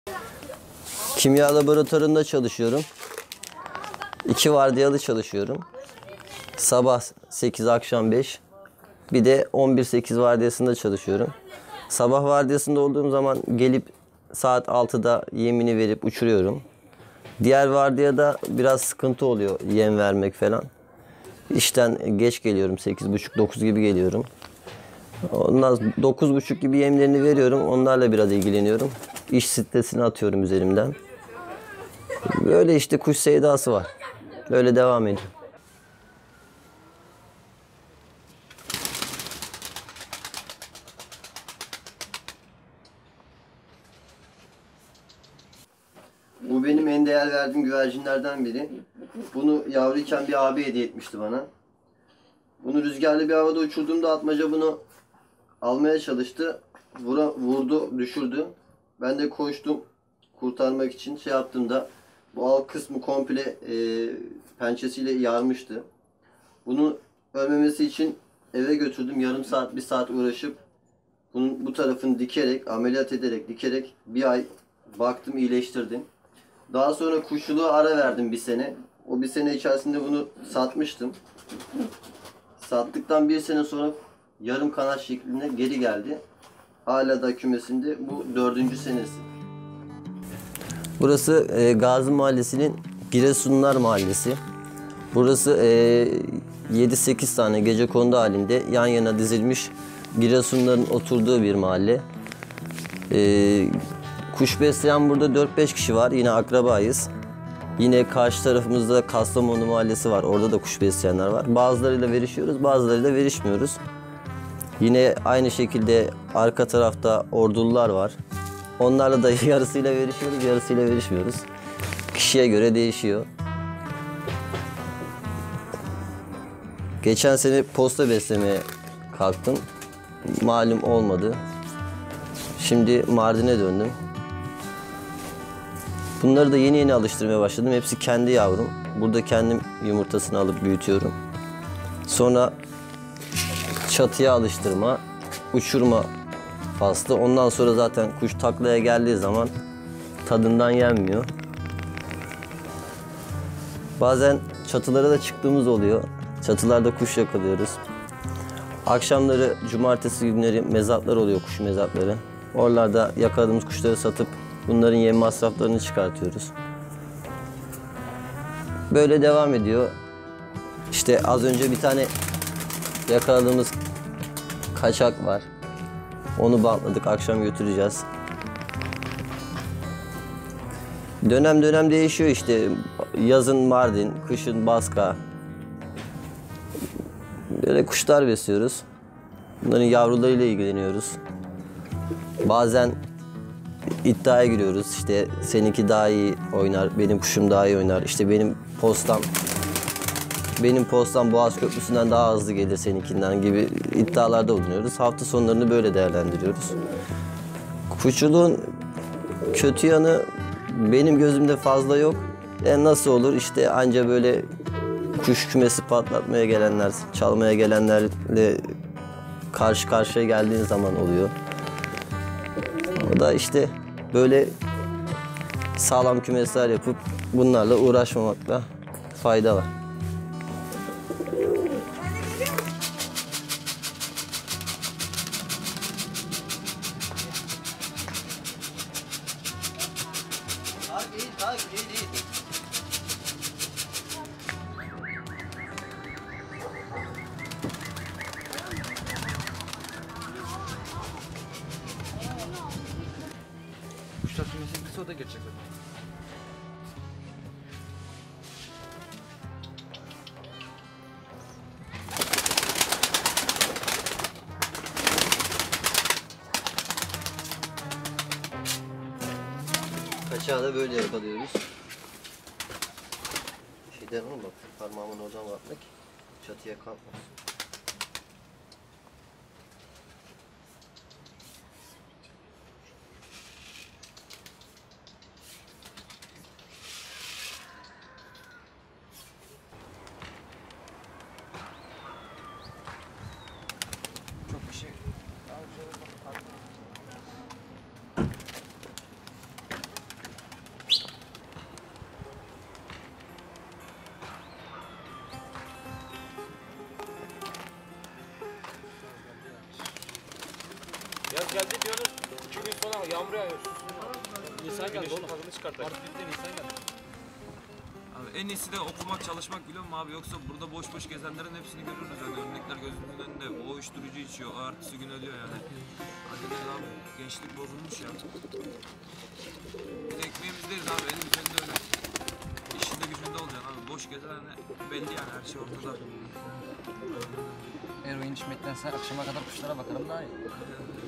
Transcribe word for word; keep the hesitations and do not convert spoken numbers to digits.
Kimya laboratuvarında çalışıyorum. İki vardiyalı çalışıyorum. Sabah sekiz, akşam beş. Bir de on bir sekiz vardiyasında çalışıyorum. Sabah vardiyasında olduğum zaman gelip saat altıda yemini verip uçuruyorum. Diğer vardiyada biraz sıkıntı oluyor yem vermek falan. İşten geç geliyorum, sekiz buçuk dokuz gibi geliyorum. Ondan dokuz buçuk gibi yemlerini veriyorum. Onlarla biraz ilgileniyorum. İş stresini atıyorum üzerimden. Böyle işte kuş sevdası var. Böyle devam ediyor. Bu benim en değer verdiğim güvercinlerden biri. Bunu yavruyken bir abi hediye etmişti bana. Bunu rüzgarlı bir havada uçurduğumda atmaca bunu almaya çalıştı. Vura, vurdu, düşürdü. Ben de koştum kurtarmak için. Şey yaptığımda bu alt kısmı komple e, pençesiyle yarmıştı. Bunu ölmemesi için eve götürdüm. Yarım saat, bir saat uğraşıp bunun bu tarafını dikerek, ameliyat ederek, dikerek bir ay baktım, iyileştirdim. Daha sonra kuşçuluğa ara verdim bir sene. O bir sene içerisinde bunu satmıştım. Sattıktan bir sene sonra yarım kanat şeklinde geri geldi. Hala da kümesinde bu dördüncü senesi. Burası e, Gazi Mahallesi'nin Giresunlar Mahallesi. Burası e, yedi sekiz tane gecekondu halinde yan yana dizilmiş Giresunların oturduğu bir mahalle. E, kuş besleyen burada dört beş kişi var. Yine akrabayız. Yine karşı tarafımızda Kastamonu Mahallesi var. Orada da kuş besleyenler var. Bazılarıyla verişiyoruz, bazılarıyla verişmiyoruz. Yine aynı şekilde arka tarafta Ordulular var. Onlarla da yarısıyla verişiyoruz, yarısıyla verişmiyoruz. Kişiye göre değişiyor. Geçen sene posta beslemeye kalktım. Malum olmadı. Şimdi Mardin'e döndüm. Bunları da yeni yeni alıştırmaya başladım. Hepsi kendi yavrum. Burada kendim yumurtasını alıp büyütüyorum. Sonra çatıya alıştırma, uçurma faslı. Ondan sonra zaten kuş taklaya geldiği zaman tadından yenmiyor. Bazen çatılara da çıktığımız oluyor. Çatılarda kuş yakalıyoruz. Akşamları, cumartesi günleri mezatlar oluyor, kuş mezatları. Oralarda yakaladığımız kuşları satıp bunların yem masraflarını çıkartıyoruz. Böyle devam ediyor. İşte az önce bir tane yakaladığımız kaçak var. Onu bantladık, akşam götüreceğiz. Dönem dönem değişiyor işte. Yazın Mardin, kışın Baska. Böyle kuşlar besliyoruz. Bunların yavrularıyla ilgileniyoruz. Bazen iddiaya giriyoruz. İşte seninki daha iyi oynar, benim kuşum daha iyi oynar. İşte benim postam benim postam Boğaz Köprüsü'nden daha hızlı gelir seninkinden gibi iddialarda bulunuyoruz. Hafta sonlarını böyle değerlendiriyoruz. Kuşçuluğun kötü yanı benim gözümde fazla yok. E nasıl olur? İşte anca böyle kuş kümesi patlatmaya gelenler, çalmaya gelenlerle karşı karşıya geldiğin zaman oluyor. O da işte böyle sağlam kümesler yapıp bunlarla uğraşmamakta fayda var. Kuşlar kümesi birisi o da geçecek zaten. Kaçağı da böyle yakalıyoruz. Şeyden ama bak, parmağımın oradan bakmak çatıya kalkmasın. Çok bir şey. Daha güzel. Nisan geldi oğlum. Tadını çıkartak. Mart bitti Nisan geldi. Abi en iyisi de okumak, çalışmak biliyor musun abi? Yoksa burada boş boş gezenlerin hepsini görürüz yani. Örnekler gözümüzün önünde. O uyuşturucu içiyor, o ertesi gün ölüyor yani. Hadi gel abi, gençlik bozulmuş ya. Biz ekmeğimizdeyiz abi, elim üzerinde öyle. İşinde gücünde olacaksın abi. Boş gezen hani belli yani, her şey ortada. Eroin içmektense akşama kadar kuşlara bakarım daha iyi.